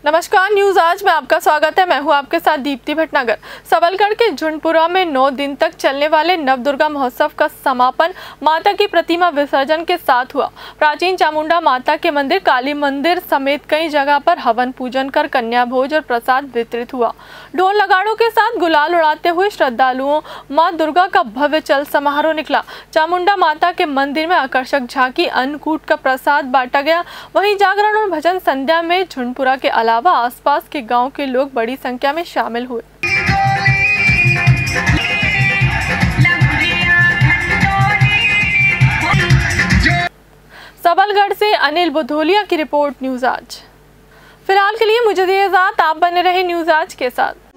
नमस्कार, न्यूज आज में आपका स्वागत है। मैं हूं आपके साथ दीप्ति भटनागर। सबलगढ़ के झुंडपुरा में 9 दिन तक चलने वाले नवदुर्गा महोत्सव का समापन माता की प्रतिमा विसर्जन के साथ हुआ। प्राचीन चामुंडा माता के मंदिर, काली मंदिर समेत कई जगह पर हवन पूजन कर कन्या भोज और प्रसाद वितरित हुआ। ढोल नगाड़ों के साथ गुलाल उड़ाते हुए श्रद्धालुओं मां दुर्गा का भव्य चल समारोह निकला। चामुंडा माता के मंदिर में आकर्षक झांकी, अन्नकूट का प्रसाद बांटा गया। वहीं जागरण और भजन संध्या में झुंडपुरा के अलावा आसपास के गांव के लोग बड़ी संख्या में शामिल हुए। सबलगढ़ से अनिल बुधोलिया की रिपोर्ट, न्यूज आज। फिलहाल के लिए मुझे दीजिए इजाजत, आप बने रहे न्यूज आज के साथ।